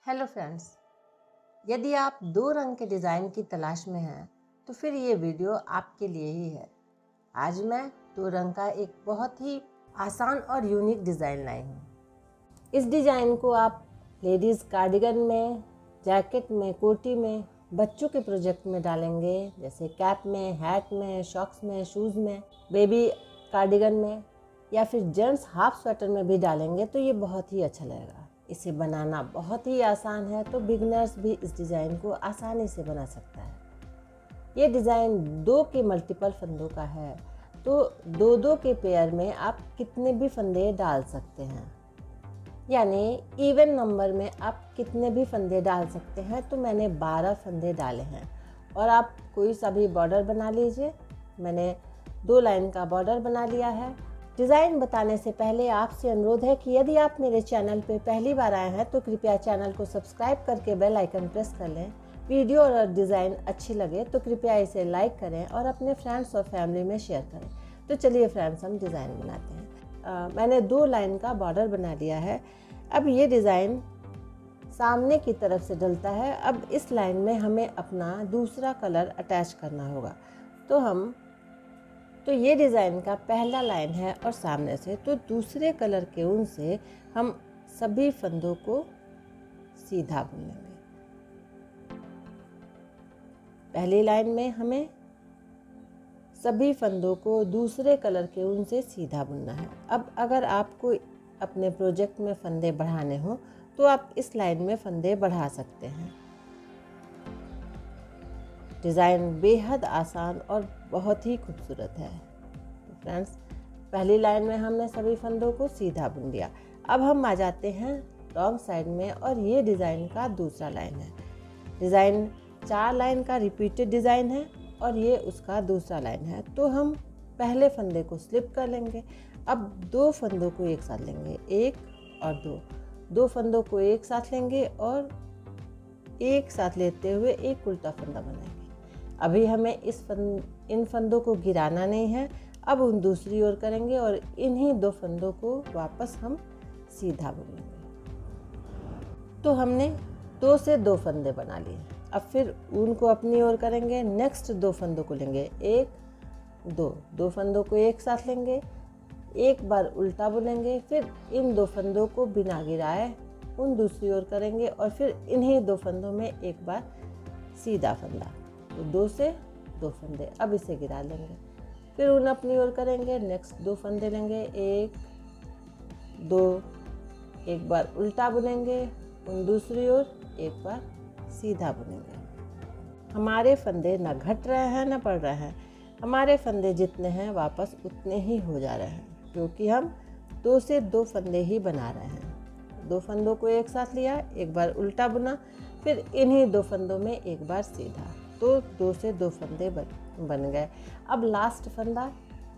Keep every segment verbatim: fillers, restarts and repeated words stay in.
Hello friends, यदि आप दो रंग के डिज़ाइन की तलाश में हैं तो फिर ये वीडियो आपके लिए ही है। आज मैं दो रंग का एक बहुत ही आसान और यूनिक डिज़ाइन लाई हूँ। इस डिज़ाइन को आप लेडीज़ कार्डिगन में, जैकेट में, कोटी में, बच्चों के प्रोजेक्ट में डालेंगे, जैसे कैप में, हैट में, शॉक्स में, शूज़ में, बेबी कार्डिगन में या फिर जेंट्स हाफ स्वेटर में भी डालेंगे तो ये बहुत ही अच्छा लगेगा। इसे बनाना बहुत ही आसान है, तो बिगनर्स भी इस डिज़ाइन को आसानी से बना सकता है। ये डिज़ाइन दो के मल्टीपल फंदों का है, तो दो दो के पेयर में आप कितने भी फंदे डाल सकते हैं, यानी इवन नंबर में आप कितने भी फंदे डाल सकते हैं। तो मैंने बारह फंदे डाले हैं और आप कोई सा भी बॉर्डर बना लीजिए। मैंने दो लाइन का बॉर्डर बना लिया है। डिज़ाइन बताने से पहले आपसे अनुरोध है कि यदि आप मेरे चैनल पर पहली बार आए हैं तो कृपया चैनल को सब्सक्राइब करके बेल आइकन प्रेस कर लें। वीडियो और डिज़ाइन अच्छी लगे तो कृपया इसे लाइक करें और अपने फ्रेंड्स और फैमिली में शेयर करें। तो चलिए फ्रेंड्स, हम डिज़ाइन बनाते हैं। आ, मैंने दो लाइन का बॉर्डर बना लिया है। अब ये डिज़ाइन सामने की तरफ से डलता है। अब इस लाइन में हमें अपना दूसरा कलर अटैच करना होगा। तो हम तो ये डिज़ाइन का पहला लाइन है और सामने से तो दूसरे कलर के ऊन से हम सभी फंदों को सीधा बुनेंगे। पहली लाइन में हमें सभी फंदों को दूसरे कलर के ऊन से सीधा बुनना है। अब अगर आपको अपने प्रोजेक्ट में फंदे बढ़ाने हो तो आप इस लाइन में फंदे बढ़ा सकते हैं। डिज़ाइन बेहद आसान और बहुत ही खूबसूरत है। तो फ्रेंड्स, पहली लाइन में हमने सभी फंदों को सीधा बुन लिया। अब हम आ जाते हैं रॉन्ग साइड में और ये डिज़ाइन का दूसरा लाइन है। डिज़ाइन चार लाइन का रिपीटेड डिज़ाइन है और ये उसका दूसरा लाइन है। तो हम पहले फंदे को स्लिप कर लेंगे। अब दो फंदों को एक साथ लेंगे, एक और दो दो फंदों को एक साथ लेंगे और एक साथ लेते हुए एक उल्टा फंदा बनाएंगे। अभी हमें इस फंद इन फंदों को गिराना नहीं है। अब उन दूसरी ओर करेंगे और इन्हीं दो फंदों को वापस हम सीधा बुनेंगे। तो हमने दो से दो फंदे बना लिए। अब फिर ऊन को अपनी ओर करेंगे। नेक्स्ट दो फंदों को लेंगे, एक दो दो फंदों को एक साथ लेंगे, एक बार उल्टा बुनेंगे, फिर इन दो फंदों को बिना गिराए उन दूसरी ओर करेंगे और फिर इन्हीं दो फंदों में एक बार सीधा फंदा। तो दो से दो फंदे। अब इसे गिरा लेंगे, फिर उन अपनी ओर करेंगे। नेक्स्ट दो फंदे लेंगे, एक दो, एक बार उल्टा बुनेंगे, उन दूसरी ओर एक बार सीधा बुनेंगे। हमारे फंदे न घट रहे हैं न बढ़ रहे हैं। हमारे फंदे जितने हैं वापस उतने ही हो जा रहे हैं, क्योंकि हम दो से दो फंदे ही बना रहे हैं। दो फंदों को एक साथ लिया, एक बार उल्टा बुना, फिर इन्हीं दो फंदों में एक बार सीधा। तो दो से दो फंदे बन बन गए। अब लास्ट फंदा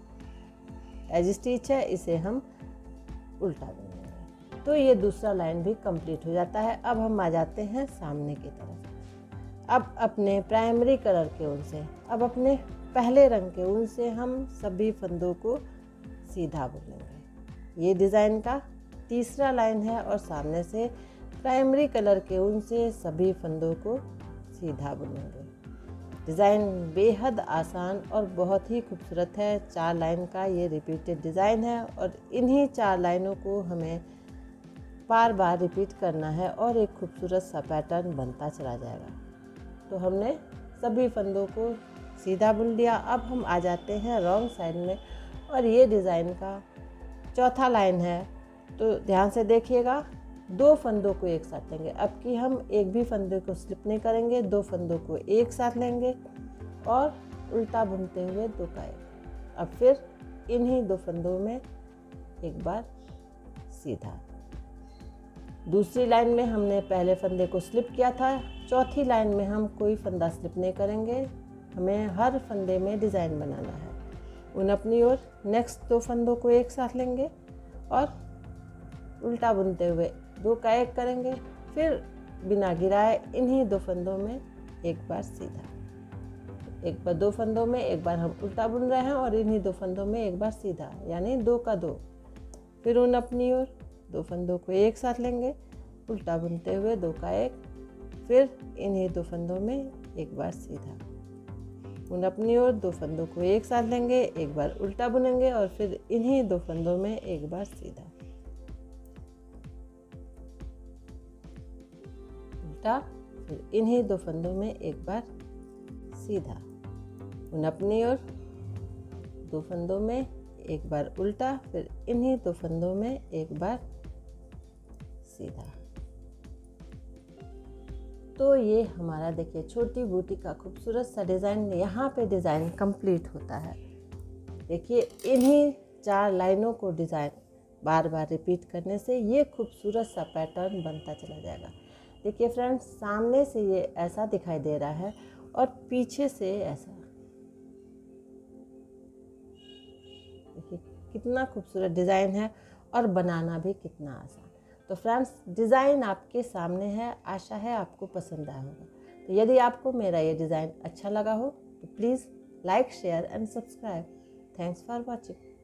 एज स्टिच है, इसे हम उल्टा बुनेंगे। तो ये दूसरा लाइन भी कंप्लीट हो जाता है। अब हम आ जाते हैं सामने की तरफ। अब अपने प्राइमरी कलर के ऊन से, अब अपने पहले रंग के ऊन से हम सभी फंदों को सीधा बुनेंगे। ये डिज़ाइन का तीसरा लाइन है और सामने से प्राइमरी कलर के ऊन से सभी फंदों को सीधा बुनेंगे। डिज़ाइन बेहद आसान और बहुत ही खूबसूरत है। चार लाइन का ये रिपीटेड डिज़ाइन है और इन्हीं चार लाइनों को हमें बार बार रिपीट करना है और एक खूबसूरत सा पैटर्न बनता चला जाएगा। तो हमने सभी फंदों को सीधा बुन लिया। अब हम आ जाते हैं रॉन्ग साइड में और ये डिज़ाइन का चौथा लाइन है। तो ध्यान से देखिएगा, दो फंदों को एक साथ लेंगे। अब कि हम एक भी फंदे को स्लिप नहीं करेंगे, दो फंदों को एक साथ लेंगे और उल्टा बुनते हुए दो का एक। अब फिर इन्हीं दो फंदों में एक बार सीधा। दूसरी लाइन में हमने पहले फंदे को स्लिप किया था। चौथी लाइन में हम कोई फंदा स्लिप नहीं करेंगे। हमें हर फंदे में डिज़ाइन बनाना है। उन अपनी ओर नेक्स्ट दो फंदों को एक साथ लेंगे और उल्टा बुनते हुए दो का एक करेंगे। फिर बिना गिराए इन्हीं दो फंदों में एक बार सीधा। एक बार दो फंदों में एक बार हम उल्टा बुन रहे हैं और इन्हीं दो फंदों में एक बार सीधा, यानी दो का दो। फिर उन अपनी ओर दो फंदों को एक साथ लेंगे, उल्टा बुनते हुए दो का एक, फिर इन्हीं दो फंदों में एक बार सीधा। उन अपनी ओर दो फंदों को एक साथ लेंगे, एक बार उल्टा बुनेंगे और फिर इन्हीं दो फंदों में एक बार सीधा, उल्टा, फिर इन्हीं दो फंदों में एक बार सीधा। उन अपनी ओर दो फंदों में एक बार उल्टा, फिर इन्हीं दो फंदों में एक बार सीधा। तो ये हमारा देखिए छोटी बूटी का खूबसूरत सा डिज़ाइन यहाँ पे डिज़ाइन कंप्लीट होता है। देखिए इन्हीं चार लाइनों को डिज़ाइन बार बार रिपीट करने से ये खूबसूरत सा पैटर्न बनता चला जाएगा। देखिए फ्रेंड्स, सामने से ये ऐसा दिखाई दे रहा है और पीछे से ऐसा। देखिए कितना खूबसूरत डिज़ाइन है और बनाना भी कितना आसान। तो फ्रेंड्स, डिज़ाइन आपके सामने है, आशा है आपको पसंद आया होगा। तो यदि आपको मेरा ये डिज़ाइन अच्छा लगा हो तो please like, share and subscribe. Thanks for watching.